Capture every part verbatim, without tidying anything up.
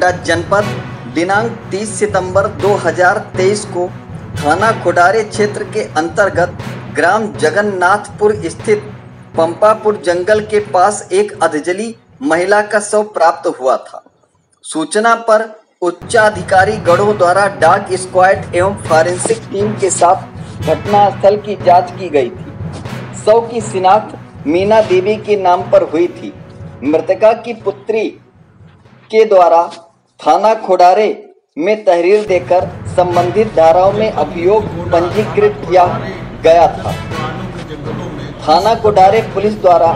गोंडा जनपद दिनांक तीस सितंबर दो हज़ार तेईस को थाना खोडारे क्षेत्र के अंतर्गत ग्राम जगन्नाथपुर स्थित पंपापुर जंगल के पास एक अधजली महिला का शव प्राप्त हुआ था। सूचना पर उच्चाधिकारी गढ़ों द्वारा डॉग स्क्वाड एवं फॉरेंसिक टीम के साथ घटनास्थल की जांच की गई थी। शव की शिनाख्त मीना देवी के नाम पर हुई थी। मृतका की पुत्री के द्वारा थाना खोडारे में तहरीर देकर संबंधित धाराओं में अभियोग पंजीकृत किया गया था। थाना खोडारे पुलिस द्वारा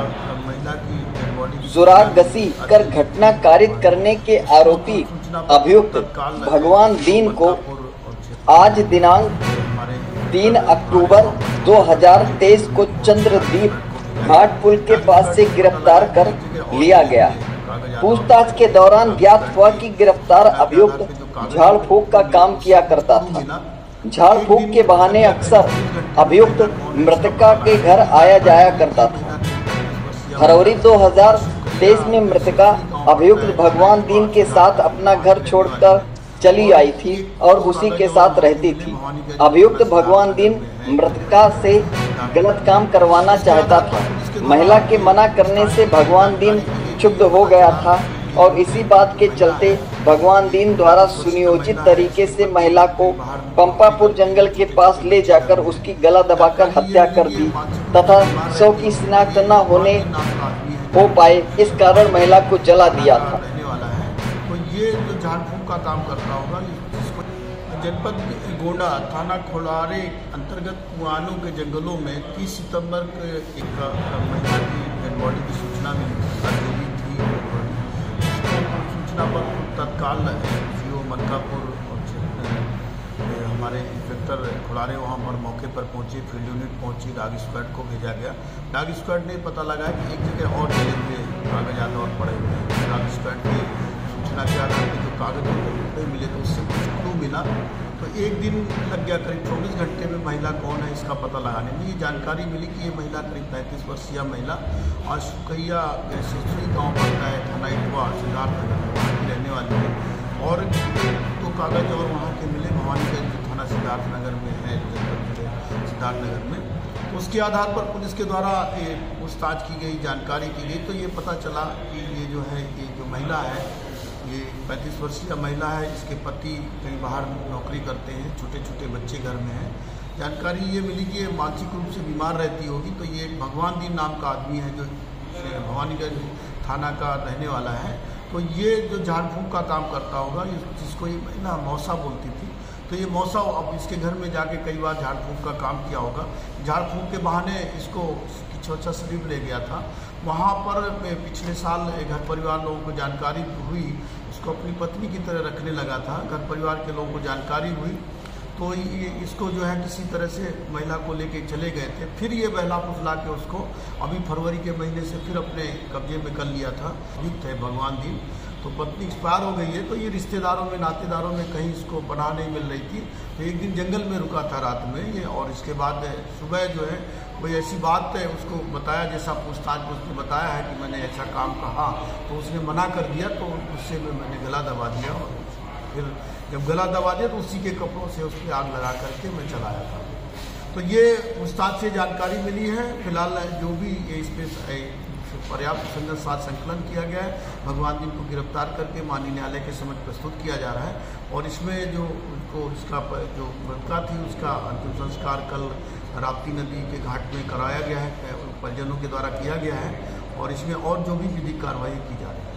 सुरागसी कर घटना कारित करने के आरोपी अभियुक्त भगवान दीन को आज दिनांक तीन अक्टूबर दो हज़ार तेईस को चंद्रदीप घाट पुल के पास से गिरफ्तार कर लिया गया है। पूछताछ के दौरान ज्ञात हुआ कि गिरफ्तार अभियुक्त झाड़ फूक का काम किया करता था। झाड़ फूक के बहाने अक्सर अभियुक्त मृतका के घर आया जाया करता था। फरवरी दो हज़ार तेईस में मृतका अभियुक्त भगवान दीन के साथ अपना घर छोड़कर चली आई थी और उसी के साथ रहती थी। अभियुक्त भगवान दीन मृतका से गलत काम करवाना चाहता था। महिला के मना करने से भगवान दीन क्षुब्ध हो गया था और इसी बात के चलते भगवान दीन द्वारा सुनियोजित तरीके से महिला को पंपापुर जंगल के पास ले जाकर उसकी गला दबाकर हत्या कर दी तथा शव की शिनाख्त न होने हो पाए, इस कारण महिला को जला दिया था। तो ये जो झाड़ फूक का काम करता होगा, जिसको जनपद गोंडा थाना खोडारे अंतर्गत कुआनों के जंगलों में तीस सितंबर के एक महिला की डेड बॉडी की सूचना मिली थी। सूचना पर तत्काल जीओ मनकापुर और हमारे इंस्पेक्टर खोडारे वहाँ पर मौके पर पहुँचे, फील्ड यूनिट पहुँची, डॉग स्क्वाड को भेजा गया। डॉग स्क्वाड ने पता लगाया कि एक जगह और जिले के कागजात और पड़े हुए हैं। डॉग स्क्वाड की सूचना के आधार पर जो कागज नहीं मिले तो उससे कुछ क्लू मिला। तो एक दिन लग गया, करीब चौबीस घंटे में महिला कौन है इसका पता लगाने में। ये जानकारी मिली कि ये महिला करीब पैंतीस वर्षीय महिला और सुकैया सिसरी गाँव पड़ता है, थाना इटवा सिद्धार्थनगर वहाँ की रहने वाली है। और तो कागज और वहाँ के मिले भवानीगंज थाना सिद्धार्थनगर में है, सिद्धार्थनगर में। तो उसके आधार पर पुलिस के द्वारा पूछताछ की गई, जानकारी की गई, तो ये पता चला कि ये जो है ये जो महिला है ये पैंतीस वर्षीय महिला है। इसके पति कहीं बाहर नौकरी करते हैं, छोटे छोटे बच्चे घर में हैं। जानकारी ये मिली कि ये मानसिक रूप से बीमार रहती होगी। तो ये भगवान दीन नाम का आदमी है जो भवानीगंज थाना का रहने वाला है। तो ये जो झाड़ फूक का काम करता होगा, जिसको ये महिला मौसा बोलती थी, तो ये मौसा अब इसके घर में जाके कई बार झाड़ फूक का काम किया होगा। झाड़ फूक के बहाने इसको छोटा शरीफ ले गया था। वहाँ पर पिछले साल घर परिवार लोगों को जानकारी हुई, उसको अपनी पत्नी की तरह रखने लगा था। घर परिवार के लोगों को जानकारी हुई तो ये इसको जो है किसी तरह से महिला को लेके चले गए थे। फिर ये बहला फुसला के उसको अभी फरवरी के महीने से फिर अपने कब्जे में कर लिया था। अभियुक्त है भगवान दीन। तो पत्नी एक्सपायर हो गई है, तो ये रिश्तेदारों में नातेदारों में कहीं इसको पनाह नहीं मिल रही थी। तो एक दिन जंगल में रुका था रात में ये, और इसके बाद सुबह जो है कोई ऐसी बात है उसको बताया, जैसा पूछताछ में उसने बताया है कि मैंने ऐसा काम कहा, तो उसने मना कर दिया। तो उससे में मैंने गला दबा दिया और फिर जब गला दबा दिया तो उसी के कपड़ों से उस पर आग लगा करके मैं चलाया था। तो ये पूछताछ से जानकारी मिली है। फिलहाल जो भी इस पर पर्याप्त साथ संकलन किया गया है, भगवान दीन को गिरफ्तार करके माननीय न्यायालय के समक्ष प्रस्तुत किया जा रहा है। और इसमें जो उसको इसका जो मृतका थी उसका अंतिम संस्कार कल राप्ती नदी के घाट में कराया गया है, परिजनों के द्वारा किया गया है। और इसमें और जो भी विधिक कार्रवाई की जा रही है।